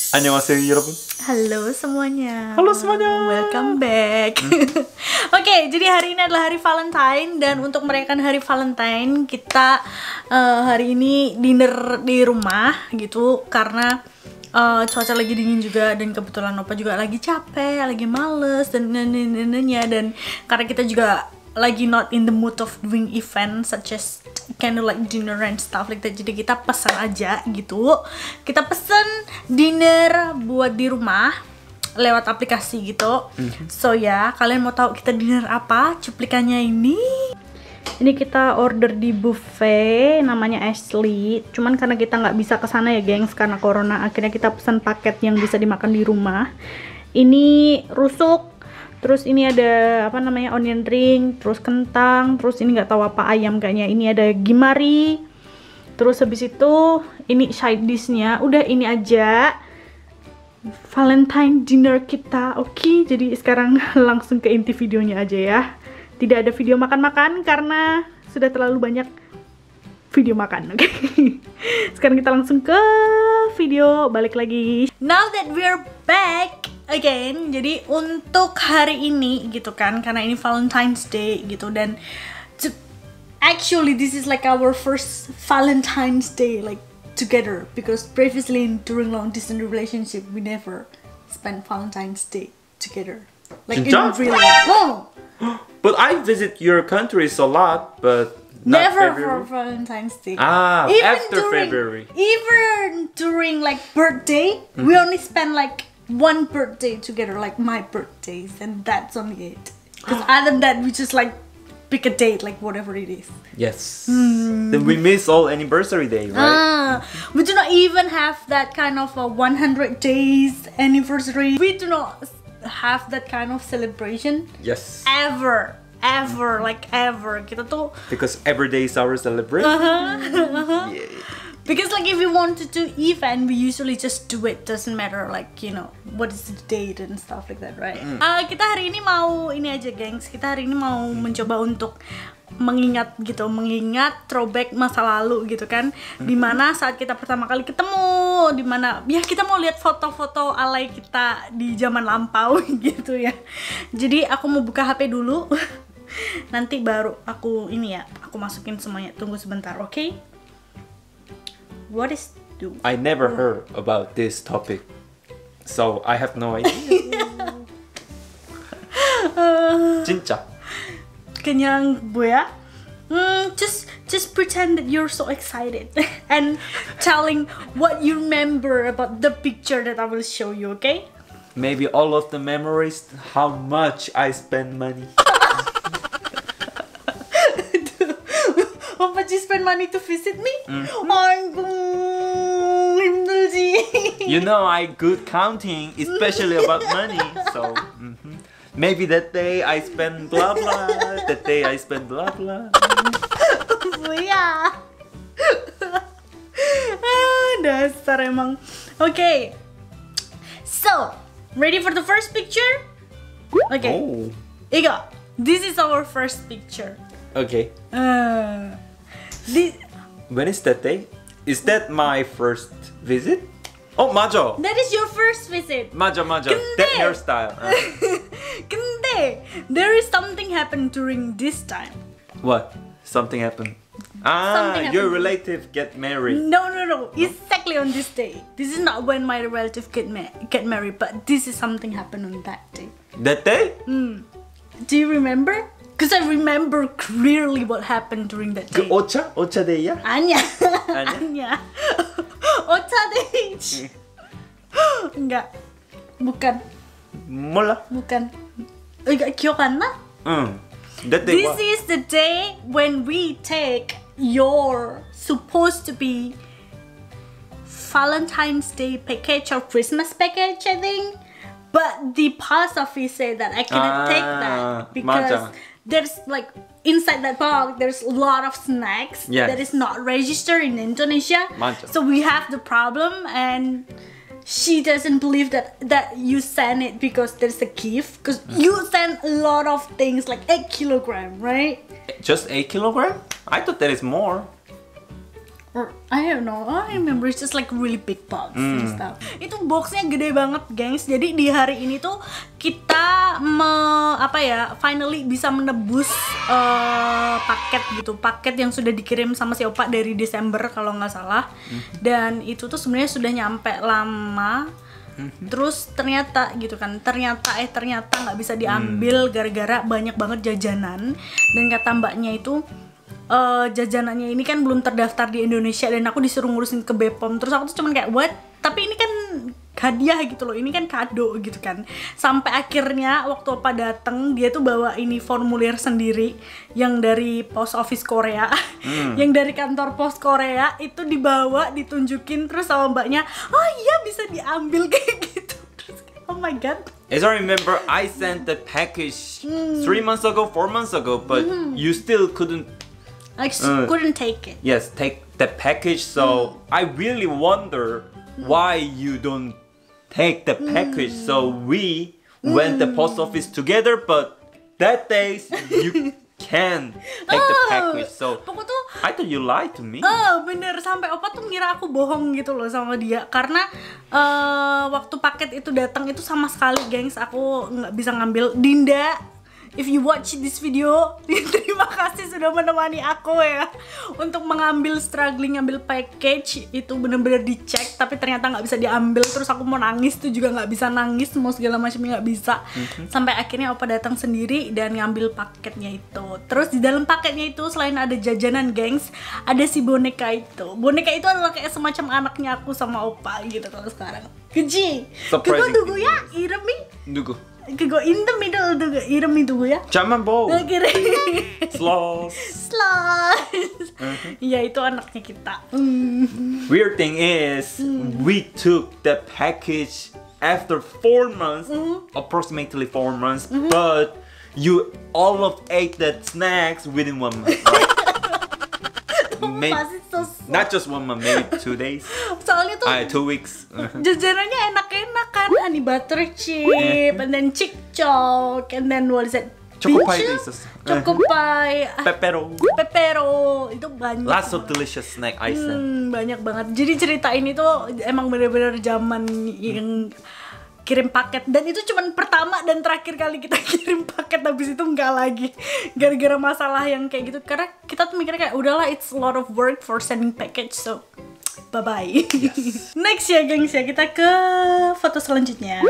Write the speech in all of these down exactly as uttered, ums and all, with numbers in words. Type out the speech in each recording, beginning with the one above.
안녕하세요 여러분. Halo semuanya. Halo semuanya. Welcome back. Oke, okay, jadi hari ini adalah hari Valentine dan untuk merayakan hari Valentine kita uh, hari ini dinner di rumah gitu karena uh, cuaca lagi dingin juga dan kebetulan Opa juga lagi capek, lagi males dan neneknya dan karena kita juga lagi not in the mood of doing event such as candlelight dinner and stuff like that, jadi kita pesan aja gitu, kita pesan dinner buat di rumah lewat aplikasi gitu. Mm-hmm. So ya, kalian mau tahu kita dinner apa? Cuplikannya ini ini kita order di buffet namanya Ashley, cuman karena kita nggak bisa kesana ya gengs karena corona, akhirnya kita pesan paket yang bisa dimakan di rumah. Ini rusuk, terus ini ada apa namanya onion ring, terus kentang, terus ini nggak tahu apa ayam kayaknya, ini ada gimari, terus habis itu ini side dishnya. Udah ini aja Valentine dinner kita. Oke, okay, jadi sekarang langsung ke inti videonya aja ya. Tidak ada video makan-makan karena sudah terlalu banyak video makan. Oke, okay? Sekarang kita langsung ke video, balik lagi. Now that we're back again, jadi untuk hari ini gitu kan, karena ini Valentine's Day gitu, dan to, actually this is like our first Valentine's Day like together, because previously during long distance relationship we never spent Valentine's Day together like in real life. Oh. But I visit your countries a lot, but not never February. for Valentine's Day. Ah, even after during, February. Even during like birthday, mm-hmm. we only spend like one birthday together, like my birthdays, and that's only it. Because other than that, we just like pick a date, like whatever it is. Yes. Mm. Then we miss all anniversary day, right? Ah, we do not even have that kind of a one hundred days anniversary. We do not have that kind of celebration. Yes. Ever. Ever, like ever. Kita tuh because every day is our celebration. Uh-huh, uh-huh. Yeah. Because like if we wanted to event, we usually just do it. Doesn't matter like you know what is the date and stuff like that, right? Mm. Uh, kita hari ini mau ini aja, gengs. Kita hari ini mau mencoba untuk mengingat gitu, mengingat throwback masa lalu gitu kan. Mm. Dimana saat kita pertama kali ketemu, dimana ya kita mau lihat foto-foto alay kita di zaman lampau gitu ya. Jadi aku mau buka H P dulu. Nanti baru aku ini ya, aku masukin semuanya. Tunggu sebentar, oke? Okay? What is do? I never heard about this topic, so I have no idea. uh, 진짜. Kenyang bu ya? Mm, just just pretend that you're so excited and telling what you remember about the picture that I will show you, okay? Maybe all of the memories, how much I spend money. How much you spend money to visit me? Mm-hmm. You know I good counting, especially about money. So mm-hmm. maybe that day I spend blah blah. That day I spend blah blah. Yeah. Dasar emang. Okay. So ready for the first picture? Okay. Oh. Ika, this is our first picture. Okay. Uh, this, when is that day? Is that my first visit? Oh, 맞아. That is your first visit. 맞아, 맞아. That hairstyle. Uh. 근데 there is something happened during this time. What? Something happened. Ah, Something your happened. relative get married. No, no, no. Exactly on this day. This is not when my relative get ma get married, but this is something happened on that day. That day? Mm. Do you remember? Because I remember clearly what happened during that 그 day. 오차? 오차 데이야? 아니야. 아니야? 아니야. 오차데이. enggak. Bukan. 몰라. Bukan. Enggak, 기억 안 나? 응. That day This what? is the day when we take your supposed to be Valentine's Day package or Christmas package, I think. But the post office said that I cannot Ah, take that because 맞아. there's like inside that box there's a lot of snacks Yes. that is not registered in Indonesia. 맞아. So we have the problem, and she doesn't believe that that you send it because there's a gift, because Mm. you send a lot of things like eight kilogram, right? Just eight kilogram? I thought that is more. Or I don't know, I remember it's just like really big box and Hmm. stuff. Itu boxnya gede banget, gengs. Jadi di hari ini tuh kita me, apa ya, finally bisa menebus uh, paket gitu, paket yang sudah dikirim sama si Opa dari Desember kalau nggak salah. Dan itu tuh sebenarnya sudah nyampe lama. Terus ternyata gitu kan, ternyata eh ternyata nggak bisa diambil gara-gara banyak banget jajanan. Dan kata mbaknya itu Uh, jajanannya ini kan belum terdaftar di Indonesia dan aku disuruh ngurusin ke B P O M. Terus aku tuh cuman kayak what? Tapi ini kan hadiah gitu loh, ini kan kado gitu kan. Sampai akhirnya waktu Opa dateng, dia tuh bawa ini formulir sendiri yang dari Post Office Korea, hmm. yang dari kantor pos Korea itu dibawa, ditunjukin terus sama mbaknya, oh iya bisa diambil kayak gitu. Terus oh my god. As I remember, I sent the package mm. three months ago, four months ago, but mm. you still couldn't. I uh, couldn't take it. Yes, take the package. So mm. I really wonder mm. why you don't take the package. Mm. So we mm. went the post office together, but that day you can take the package. So I thought you lied to me. Oh bener, sampai Opa tuh ngira aku bohong gitu loh sama dia. Karena uh, waktu paket itu datang itu sama sekali, gengs, aku nggak bisa ngambil. Dinda, if you watch this video, terima kasih sudah menemani aku ya untuk mengambil struggling ngambil package. Itu bener-bener dicek tapi ternyata nggak bisa diambil. Terus aku mau nangis tuh juga nggak bisa nangis, mau segala macamnya nggak bisa. Mm-hmm. Sampai akhirnya Opa datang sendiri dan ngambil paketnya itu. Terus di dalam paketnya itu selain ada jajanan, gengs, ada si boneka itu. Boneka itu adalah kayak semacam anaknya aku sama Opa gitu kalau sekarang. Keji, kego dugu ya, iremi. Dugu. 그거 in the middle 누구 이름이 누구야? 잠만 보. 그래. Sloth. Sloth. Iya itu anaknya kita. Mm. Weird thing is mm. we took the package after four months, mm-hmm. approximately four months, mm-hmm. but you all of ate that snacks within one month, right? Maybe, not just one month, maybe two days. Soalnya tuh uh, two weeks. jajanannya enak-enak kan, honey butter chip, and then chick choc, and then what is it? Choco pie 있었어. Choco pie. Pepero. Pepero itu banyak. Lots of delicious snack I sent. Hmm, banyak banget. Jadi cerita ini tuh emang bener-bener zaman yang kirim paket, dan itu cuman pertama dan terakhir kali kita kirim paket. Habis itu enggak lagi gara-gara masalah yang kayak gitu, karena kita tuh mikirnya kayak udahlah, it's a lot of work for sending package, so bye bye. Yes. Next ya gengs ya, kita ke foto selanjutnya.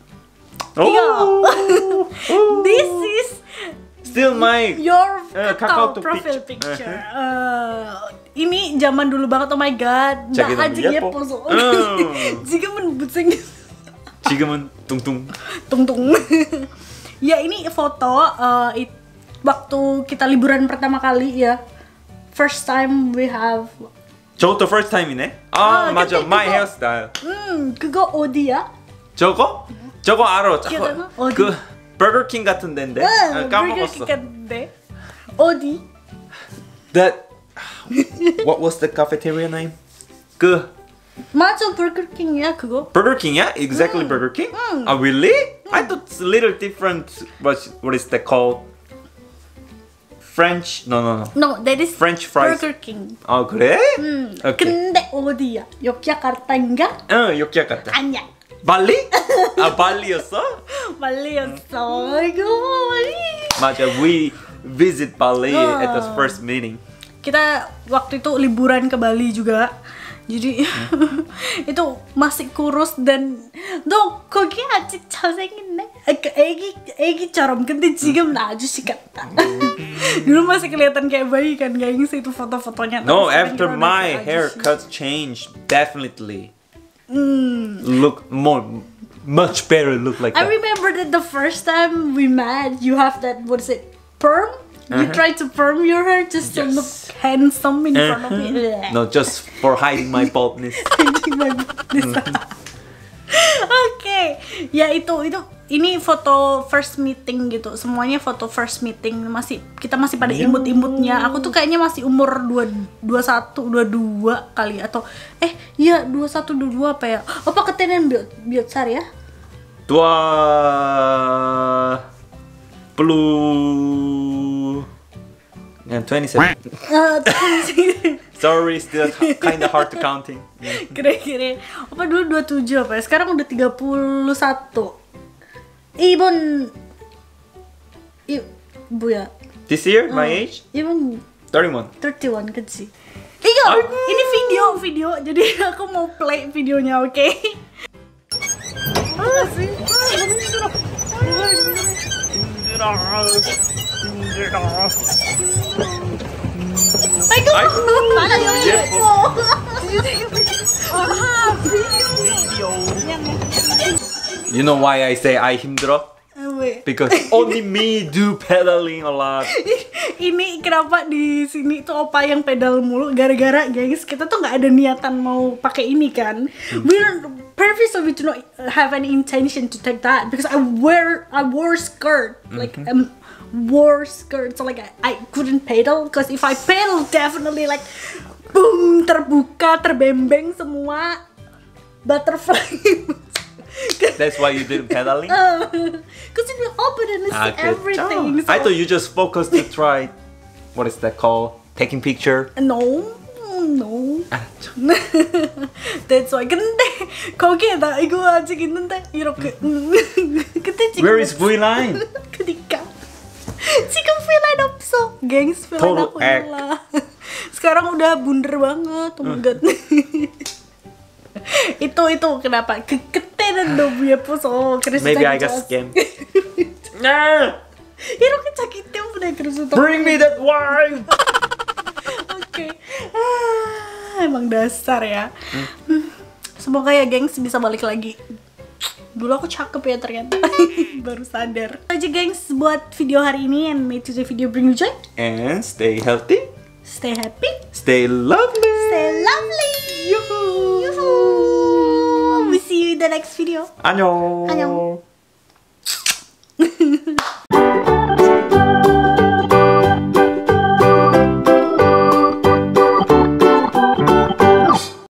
Oh. This is still my your uh, kakao profile picture. picture. Uh, ini zaman dulu banget, oh my god. Nah, aja 예뻐서. 지금은 못생겼어. 지금은 뚱뚱. 뚱뚱. Ya ini foto uh, it, waktu kita liburan pertama kali ya. First time we have. 저것도 first time이네. 아, 아 맞아. My 그거, hairstyle. 음, 그거 어디야? 저거? 저거 알아. 저거 어디? 그 버거킹 같은 데인데. 아, 까먹었어. 버거킹 같은데. 어디? That what was the cafeteria name? 그 맞아, Burger King이야 그거. Burger King이야? Exactly 음. Burger King? 음. Ah, really? 음. I thought it's a little different. What what is that called? French? No, no, no. No, that is French fries. Burger King. 아 그래? 음. Okay. 근데 어디야? 요키야카르타인가? 응, 요키야카르타. 아니야. 발리? 아 발리였어? 발리였어. 아이고 발리. 맞아, we visit Bali 어. at the first meeting. Kita waktu itu liburan ke Bali juga. Jadi itu masih kurus dan 너 거기 아직 잘생겼네. 애기 애기처럼. 근데 지금 아저씨 같다. dulu masih kelihatan kayak bayi kan, gengs, itu foto-fotonya. No, after my haircut change, definitely mm. look more, much better. Look like I that. remember that the first time we met, you have that, what is it, perm? You uh-huh. try to perm your hair just yes. to look handsome in uh-huh. front of me. No, just for hiding my baldness. Hiding my baldness. Oke, okay. Ya itu itu ini foto first meeting gitu. Semuanya foto first meeting. Masih kita masih pada imut-imutnya. Aku tuh kayaknya masih umur dua puluh satu, dua puluh dua kali atau eh iya dua puluh satu, dua puluh dua apa ya? Apa ketenan biot biotsar ya? Dua puluh And twenty-seven. Uh, Sorry, still kind of hard to counting. Kira-kira apa dulu dua puluh tujuh apa ya? Sekarang udah tiga puluh satu. Ibon Ibu ya. This year, my age? Ibon thirty-one. thirty-one kecil. Iya, ini video video. Jadi aku mau play videonya, oke? Okay? Ayo, mana yang You know why I say I 힘들어? Because only me do pedaling a lot. Ini kenapa di sini tuh opa yang pedal mulu gara-gara guys kita tuh nggak ada niatan mau pakai ini kan. We're purpose of it to not have any intention to take that because I wear I wore skirt like um wore skirt so like I, I couldn't pedal because if I pedal definitely like boom terbuka terbembeng semua butterfly. That's why you didn't pedaling? Because it will open and it's Okay. everything. I So- thought you just focused to try, what is that called? Taking picture? No, no. 아, That's why. 근데 거기에 나 이거 아직 있는데 이렇게. 그때 지금. Where is V line? 그니까. 지금 V-line 없어. Gengs V-line Total aku act. hilang. Sekarang udah bunder banget. Oh my god. itu itu kenapa? 그 그때는 너무 예뻐서 그래서 Maybe I 자기 got 좋았어. scammed. Nah! 이렇게 자기 때문에 그래서 더. Bring me that wine! Oke, ah, emang dasar ya. Hmm. Semoga ya gengs bisa balik lagi. Dulu aku cakep ya ternyata. Baru sadar. Itu aja gengs buat video hari ini and may today video bring you joy. And stay healthy, Stay happy, stay lovely! stay lovely. Yoo-hoo! Yoo-hoo. We see you in the next video. 안녕! 안녕.